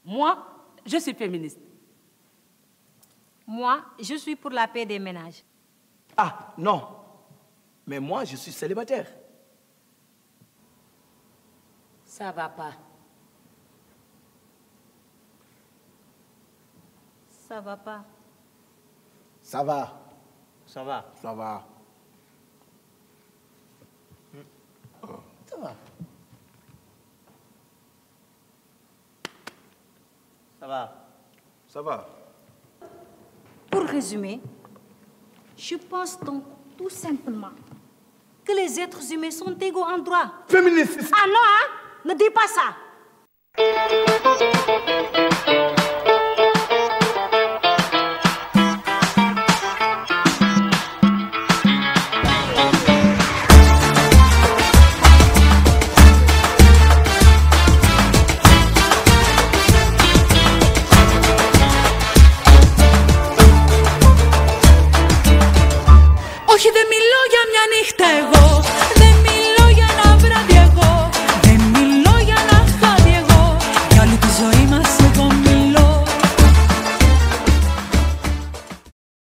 Moi, je suis féministe. Moi, je suis pour la paix des ménages. Ah, non. Mais moi, je suis célibataire. Ça va pas. Ça va pas. Ça va. Ça va. Ça va. Ça va. Ça va. Ça va. Pour résumer, je pense donc tout simplement que les êtres humains sont égaux en droit. Féministe. Ah non, hein? Ne dis pas ça. Όχι δεν μιλώ για μια νύχτα εγώ.